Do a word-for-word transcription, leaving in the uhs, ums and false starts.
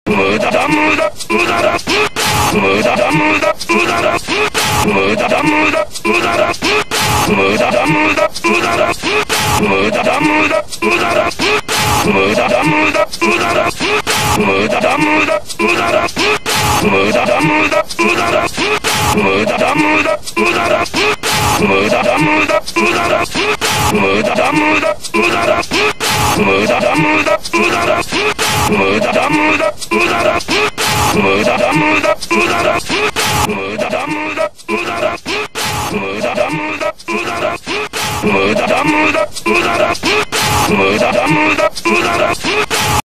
muda da muda, muda da puta, muda da muda, muda da puta, muda da muda, muda da puta, muda da muda, muda da puta, muda da muda, muda da puta, muda da muda, muda da puta, muda da muda, muda da puta, muda da muda, muda da puta, muda da muda, muda da puta, muda da muda, muda da puta, muda da muda, muda da puta, muda da muda, muda da puta, muda da muda, muda da puta, muda da muda, muda da puta, muda da muda, muda da puta, muda da muda, muda da puta, muda da muda, muda da puta, muda da muda, muda da puta.